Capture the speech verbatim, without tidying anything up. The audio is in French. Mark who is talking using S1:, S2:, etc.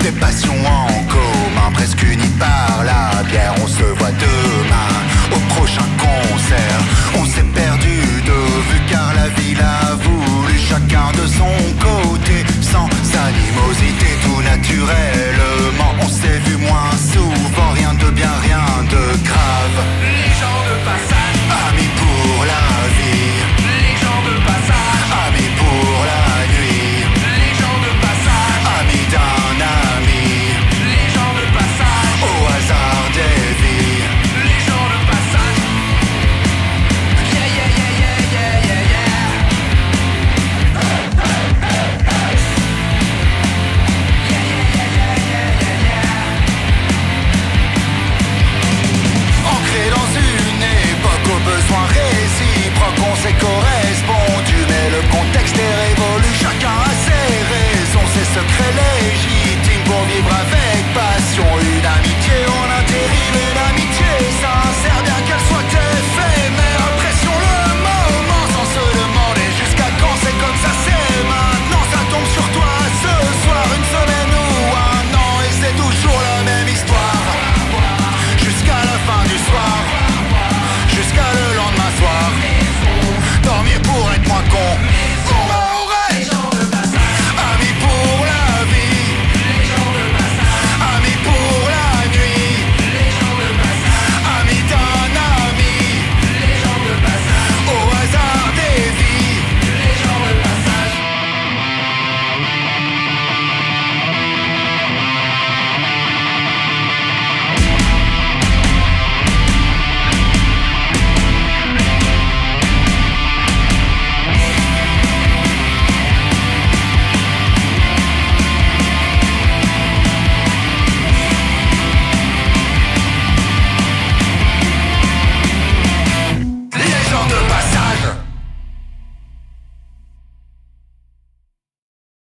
S1: des passions en commun, presque unies par la bière. On se voit demain au prochain concert. On s'est perdu de vue car la ville a voulu chacun de son côté, sans animosité, tout naturellement. On s'est vu moins souvent, rien de bien, rien de grave.
S2: Les gens de passage,
S1: amis pour la vie.
S2: les gens de passage,
S1: Amis pour la nuit.
S2: les gens de passage,
S1: Amis d'un ami.
S2: les gens de passage,
S1: Au hasard des vies.
S2: les gens de passage. Yeah, yeah, yeah, yeah, yeah, yeah, yeah. Yeah, yeah, yeah, yeah, yeah, yeah, yeah.
S1: Ancré dans une époque aux besoins réciproques, on s'est correspondu, mais le contexte est révolu. Chacun a ses raisons, ses secrets légitimes pour vivre avec